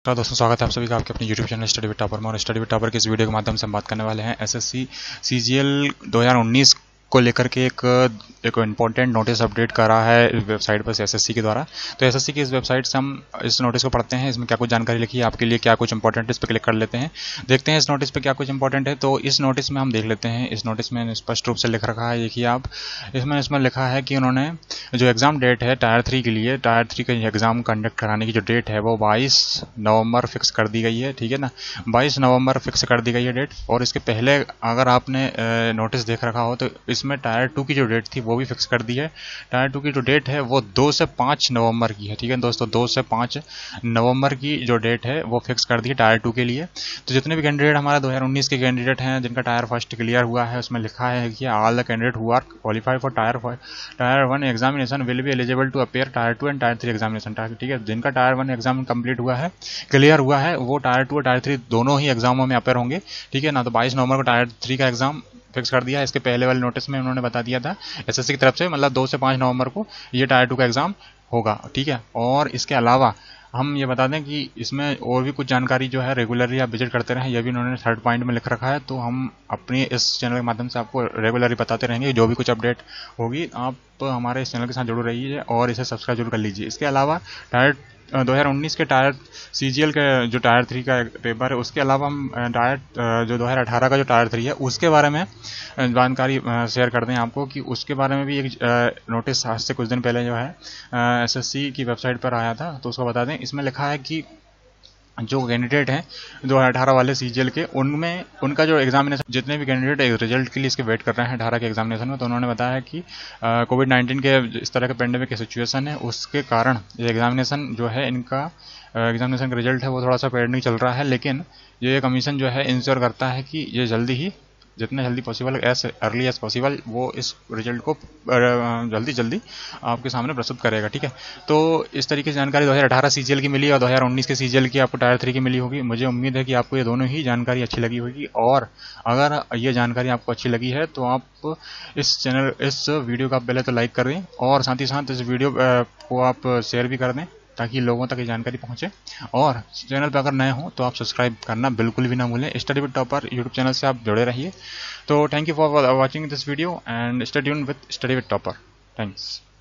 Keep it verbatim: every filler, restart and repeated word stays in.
तो दोस्तों स्वागत है आप सभी का आपके अपने YouTube channel study with topper में। और स्टडी विद टॉपर के इस वीडियो के माध्यम से हम बात करने वाले हैं एसएससी सीजीएल दो हज़ार उन्नीस को लेकर के एक एक इम्पोर्टेंट नोटिस अपडेट करा है वेबसाइट पर एसएससी के द्वारा। तो एसएससी की इस वेबसाइट से हम इस नोटिस को पढ़ते हैं, इसमें क्या कुछ जानकारी लिखी है आपके लिए, क्या कुछ इंपॉर्टेंट, इस पर क्लिक कर लेते हैं, देखते हैं इस नोटिस पे क्या कुछ इंपॉर्टेंट है। तो इस नोटिस में हम देख लेते हैं। इस नोटिस में स्पष्ट रूप से लिख रखा है, देखिए आप, इसमें इसमें लिखा है कि उन्होंने जो एग्ज़ाम डेट है टायर थ्री के लिए, टायर थ्री का एग्ज़ाम कंडक्ट कराने की जो डेट है वो बाईस नवंबर फिक्स कर दी गई है, ठीक है ना। बाईस नवंबर फिक्स कर दी गई है डेट। और इसके पहले अगर आपने नोटिस देख रखा हो तो इसमें टायर टू की जो डेट थी वो भी फिक्स कर दी है। टायर टू की जो डेट है वो दो से पाँच नवंबर की है, ठीक है दोस्तों, दो से पाँच नवंबर की जो डेट है वो फिक्स कर दी है टायर टू के लिए। तो जितने भी कैंडिडेट हमारा दो हज़ार उन्नीस के कैंडिडेट हैं जिनका टायर फर्स्ट क्लियर हुआ है, उसमें लिखा है कि all the candidate who are qualified for tier tier one examination will be eligible to appear tier two and tier three examination, ठीक है। जिनका टायर वन एग्जाम कंप्लीट हुआ है, क्लियर हुआ है, वो टायर टू और टायर थ्री दोनों ही एग्जामों में अपेयर होंगे, ठीक है ना। तो बाईस नवंबर को टायर थ्री का एग्जाम फिक्स कर दिया है। इसके पहले वाले नोटिस में उन्होंने बता दिया था एसएससी की तरफ से, मतलब दो से पाँच नवंबर को ये टायर टू का एग्ज़ाम होगा, ठीक है। और इसके अलावा हम ये बता दें कि इसमें और भी कुछ जानकारी जो है रेगुलरली आप विजिट करते रहें, यह भी उन्होंने थर्ड पॉइंट में लिख रखा है। तो हम अपने इस चैनल के माध्यम से आपको रेगुलरली बताते रहेंगे, जो भी कुछ अपडेट होगी आप हमारे इस चैनल के साथ जुड़े रहिए और इसे सब्सक्राइब जरूर कर लीजिए। इसके अलावा टायर दो हज़ार उन्नीस के टायर सीजीएल के जो टायर थ्री का पेपर है, उसके अलावा हम टायर जो दो हज़ार अठारह का जो टायर थ्री है उसके बारे में जानकारी शेयर कर दें आपको कि उसके बारे में भी एक नोटिस आज से कुछ दिन पहले जो है एसएससी की वेबसाइट पर आया था, तो उसको बता दें। इसमें लिखा है कि जो कैंडिडेट हैं दो हज़ार अठारह वाले सीजीएल के, उनमें उनका जो एग्जामिनेशन, जितने भी कैंडिडेट रिजल्ट के लिए इसके वेट कर रहे हैं अठारह के एग्जामिनेशन में, तो उन्होंने बताया कि कोविड नाइन्टीन के इस तरह के पेंडेमिक की सिचुएशन है, उसके कारण ये एग्जामिनेशन जो है, इनका एग्जामिनेशन का रिजल्ट है वो थोड़ा सा पेंडिंग चल रहा है। लेकिन ये कमीशन जो है इंश्योर करता है कि ये जल्दी ही, जितना जल्दी possible, as early as possible, वो इस रिजल्ट को जल्दी जल्दी आपके सामने प्रस्तुत करेगा, ठीक है। तो इस तरीके से जानकारी दो हज़ार अठारह सीजीएल की मिली और दो हज़ार उन्नीस के सीजीएल की आपको टायर थ्री की मिली होगी। मुझे उम्मीद है कि आपको ये दोनों ही जानकारी अच्छी लगी होगी। और अगर ये जानकारी आपको अच्छी लगी है तो आप इस चैनल इस वीडियो का पहले तो लाइक कर दें और साथ ही साथ इस वीडियो को आप शेयर भी कर दें ताकि लोगों तक ये जानकारी पहुंचे। और चैनल पर अगर नए हों तो आप सब्सक्राइब करना बिल्कुल भी ना भूलें। Study with topper YouTube channel से आप जुड़े रहिए। तो thank you for watching this video and stay tuned with study with topper. Thanks.